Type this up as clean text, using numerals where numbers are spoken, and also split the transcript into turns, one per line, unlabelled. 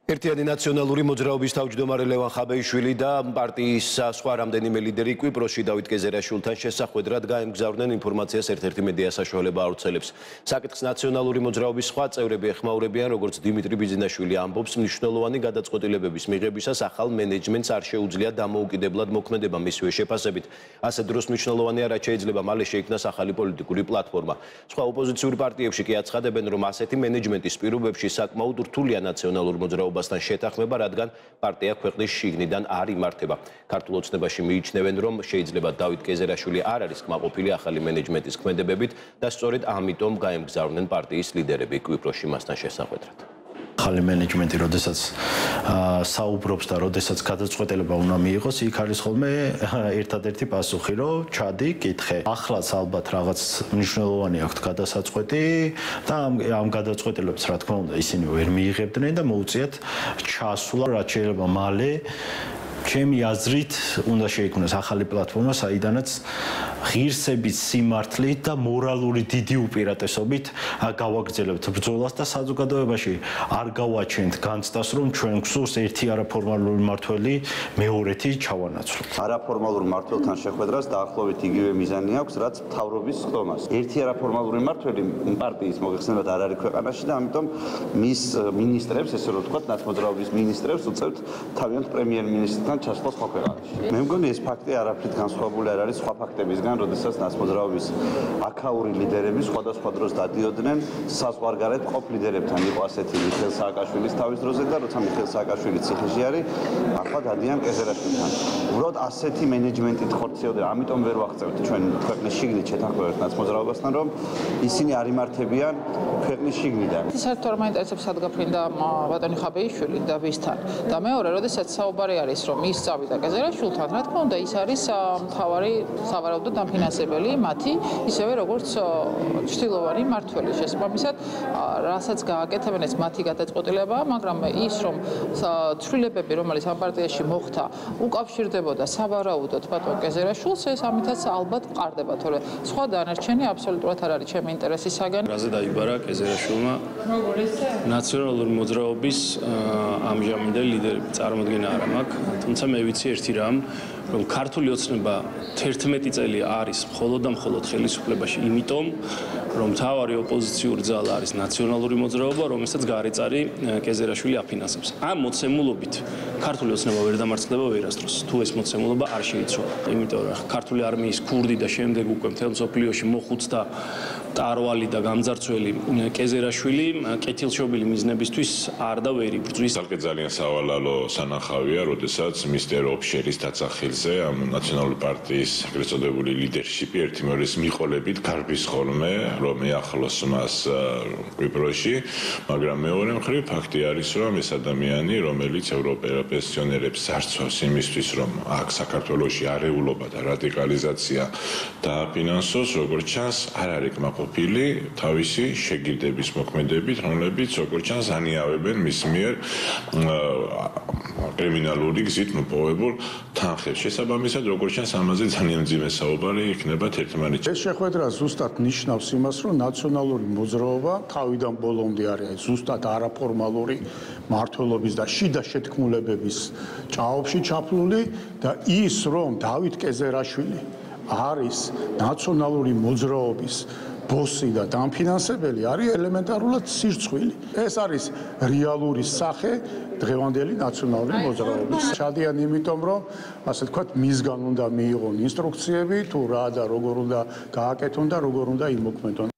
ერთიანი ნაციონალური მოძრაობის თავმჯდომარე ლევან ხაბეიშვილი და პარტიის სხვა რამდენიმე ლიდერი კვიპროსში დავით კეზერაშვილთან შესახვედრად გაემგზავრნენ ინფორმაციას ერთ-ერთი მედია საშუალება ავრცელებს. საკითხს ნაციონალური მოძრაობის სხვა წევრები ეხმაურებიან, როგორც დიმიტრი ბიძინაშვილი ამბობს, მნიშვნელოვანი გადაწყვეტილებების მიღებისას ახალ მენეჯმენტს არ შეუძლია დამოუკიდებლად მოქმედება მისივე შეფასებით. ასე დროს მნიშვნელოვანია, რაც შეიძლება მალე შეიქმნას ახალი პოლიტიკური პლატფორმა. სხვა ოპოზიციური პარტიებში კი აცხადებენ, რომ ასეთი მენეჯმენტის პირობებში საკმაოდ რთულია ნაციონალურ მოძრაობას შეთანხმება, რადგან პარტია ქვეყნის შიგნიდან არ იმართება. ქართულ ოცნებაში მიიჩნევენ, რომ შეიძლება დავით კეზერაშვილი არ არის კმაყოფილი ახალი მენეჯმენტის ქმედებებით და სწორედ ამიტომ გაემგზავრნენ პარტიის ლიდერები კვიპროსში მასთან შესახვედრად.
ახალი მენეჯმენტი, როდესაც საუბრობს და როდესაც გადაწყვეტილება უნდა მიიღოს, იქ არის ხოლმე ერთადერთი პასუხი, რომ ჩადი, კითხე. ახლაც ალბათ რაღაც მნიშვნელოვანი აქვთ გადასაწყვეტი და ამ გადაწყვეტილებას, რა თქმა უნდა, ისინი ვერ მიიღებდნენ და მოუწიათ ჩასვლა, რაც შეიძლება მალე ჩემი აზრით უნდა შეიქმნას ახალი პლატფორმა, საიდანაც ღირსებით, სიმართლით და მორალური დიდი უპირატესობით გავაგრძელებთ ბრძოლას და საზოგადოებაში არ გავაჩენთ განცდას, რომ ჩვენ გვსურს ერთი არაფორმალური მმართველი მეორეთი ჩავანაცვლოთ.
არაფორმალურ მმართველთან შეხვედრას დაახლოებით იგივე მიზანი აქვს, რაც მთავრობის ხდომას. ერთი არაფორმალური მმართველი პარტიის მოგეხსენებათ არ არის ქვეყანაში და ამიტომ მის მინისტრებს, ესე რომ ვთქვათ, ნაცმოძრაობის მინისტრებს უწევთ თავიანთ პრემიერ-მინისტრთან ჩასვლა სხვა ქვეყანაში. მე მგონი ეს ფაქტი არაფრით განსხვავებული არ არის სხვა ფაქტებისგან, როდესაც ნაცმოძრაობის აქაური ლიდერები სხვადასხვა დროს დადიოდნენ საზღვარგარეთ მყოფ ლიდერებთან. იყო ასეთი მიხეილ სააკაშვილის თავის დროზე და როცა მიხეილ სააკაშვილი ციხეში არის, ახლა დადიან კეზერაშვილთან. უბრალოდ ასეთი მენეჯმენტით ხორციელდება, ამიტომ ვერ ვაღწევთ ჩვენ ქვეყნის შიგნით შეთანხმებებს ნაცმოძრაობასთან, რომ ისინი არ იმართებიან ქვეყნის შიგნიდან.
საერთოდ არ მაინტერესებს სადგაფრინდა ბატონი ხაბეიშვილი და ვისთან. და მეორე, როდესაც საუბარი არის, რომ ის წავიდა კეზერაშვილთან, რა თქმა უნდა, ის არის მთავარი სავარაუდო დამფინანსებელი მათი, ისევე როგორც ჩრდილოვანი მმართველი. შესაბამისად, რასაც გააკეთებენ ეს მათი გადაწყვეტილებაა, მაგრამ ის რომ ცვლილებები, რომელიც ამ პარტიაში მოხდა, უკავშირდებოდა სავარაუდოდ ბატონ კეზერაშვილს, ეს ამითაც ალბათ ყარდება, თორე სხვა დანარჩენი აბსოლუტურად არ არის ჩემი ინტერესის საგანი.
რაზე დაიბარა კეზერაშვილმა ნაციონალური მოძრაობის ამჟამინდელი ლიდერები წარმოადგენა არა მაქვს, თუმცა მე ვიცი ერთი რამ, რომ ქართული ოცნება 11 წელი არის მხოლოდ და მხოლოდ ხელისუფლებაში, იმიტომ რომ მთავარი ოპოზიციური ძალა არის ნაციონალური მოძრაობა, რომელსაც გარეწარი კეზერაშვილი აფინანსებს. ამ მოცემულობით ქართული ოცნება ვერ დამარცხდება ვერასდროს, თუ ეს მოცემულობა არ შეიცვალა. იმიტომ რომ ქართული არმიის ქურდი და შემდეგ უკვე მთელ მსოფლიოში მოხუცდა ტარვალი და გამძარცველი კეზერაშვილი კეთილშობილი მიზნებისთვის არ და ვერ იბრძვის.
ძალკე ძალიან სავალალო სანახავია, როდესაც მისტერ ოფშერის დაწახილზე ამ ნაციონალური პარტიის ეგრეთ წოდებული ლიდერშიპი ერთიმეორის მიყოლებით გარბის ხოლმე, რომ ეახლოს მას კვიპროსში, მაგრამ მეორე მხრივ ფაქტი არის, რომ ეს ადამიანი, რომელიც ევროპენსიონერებს ზარცვავს იმისთვის, რომ აქ საქართველოში არეულობა და რადიკალიზაცია დააფინანსოს, როგორც ჩანს, არ არის კმაყოფილი თავისი შეგირდების მოქმედებით, რომლებიც როგორც ჩანს ანიავებენ მის მიერ კრიმინალური გზით მოპოვებულ თანხებს. შესაბამისად, როგორც ჩანს, ამაზე ძალიან მძიმე საუბარი იქნება ერთმანეთში.
ეს შეხვედრა ზუსტად ნიშნავს იმას, რომ ნაციონალური მოძრაობა თავიდან ბოლომდე არის ზუსტად არაფორმალური მმართველობის და შიდა შეთქმულებების ჭაობში ჩაფლული და ის, რომ დავით კეზერაშვილი არის ნაციონალური მოძრაობის ბოსი და დამფინანსებელი, არის ელემენტარულად სირცხვილი. ეს არის რეალური სახე დღევანდელი ნაციონალური მოძრაობის. ჩადიან იმიტომ, რომ ასე ვთქვათ, მისგან უნდა მიიღონ ინსტრუქციები, თუ რა და როგორ უნდა გააკეთონ და როგორ უნდა იმოქმედონ.